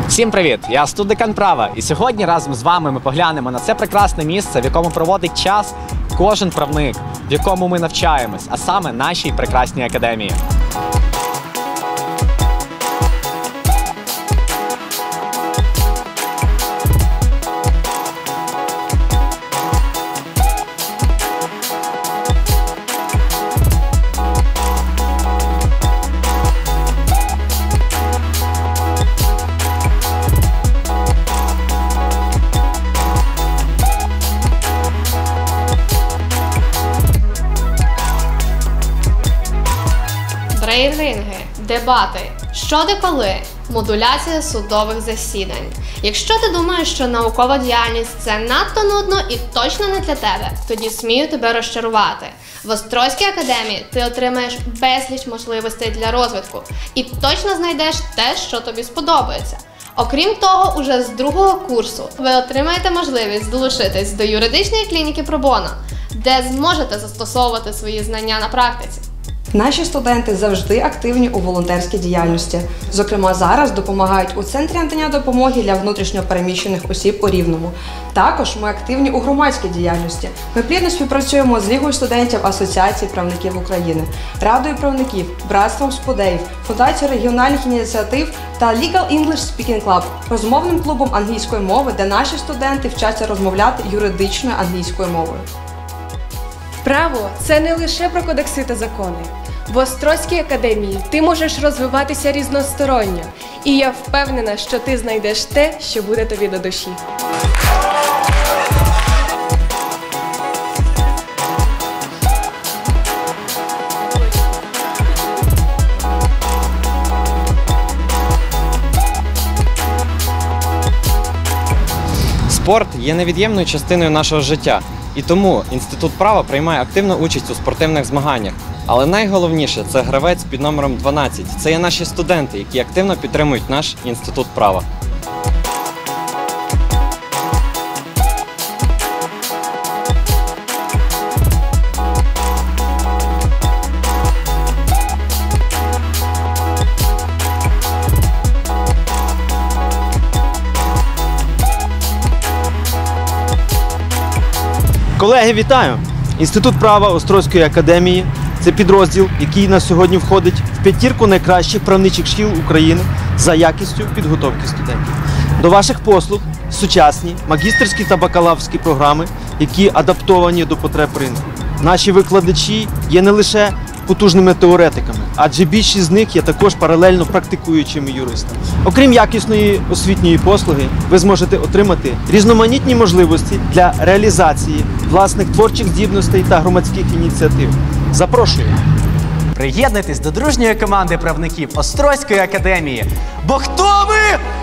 Всім привіт! Я студдекан права, і сьогодні разом з вами ми поглянемо на це прекрасне місце, в якому проводить час кожен правник, в якому ми навчаємось, а саме нашій прекрасній академії. Брейнринги, дебати, що де коли, модуляція судових засідань. Якщо ти думаєш, що наукова діяльність – це надто нудно і точно не для тебе, тоді смію тебе розчарувати. В Острозькій академії ти отримаєш безліч можливостей для розвитку і точно знайдеш те, що тобі сподобається. Окрім того, уже з другого курсу ви отримаєте можливість долучитись до юридичної клініки пробоно, де зможете застосовувати свої знання на практиці. Наші студенти завжди активні у волонтерській діяльності. Зокрема, зараз допомагають у Центрі надання допомоги для внутрішньо переміщених осіб у Рівному. Також ми активні у громадській діяльності. Ми плідно співпрацюємо з Лігою студентів Асоціації правників України, Радою правників, Братством спудеїв, Фундацією регіональних ініціатив та Legal English Speaking Club – розмовним клубом англійської мови, де наші студенти вчаться розмовляти юридичною англійською мовою. Право – це не лише про кодекси та закони. В Острозькій академії ти можеш розвиватися різносторонньо, і я впевнена, що ти знайдеш те, що буде тобі до душі. Спорт є невід'ємною частиною нашого життя, і тому Інститут права приймає активну участь у спортивних змаганнях. Але найголовніше – це гравець під номером 12. Це є наші студенти, які активно підтримують наш Інститут права. Колеги, вітаю! Інститут права Острозької академії – це підрозділ, який на сьогодні входить в п'ятірку найкращих правничих шкіл України за якістю підготовки студентів. До ваших послуг сучасні магістерські та бакалаврські програми, які адаптовані до потреб ринку. Наші викладачі є не лише потужними теоретиками, адже більшість з них є також паралельно практикуючими юристами. Окрім якісної освітньої послуги, ви зможете отримати різноманітні можливості для реалізації власних творчих здібностей та громадських ініціатив. Запрошую! Приєднуйтесь до дружньої команди правників Острозької академії. Бо хто ми?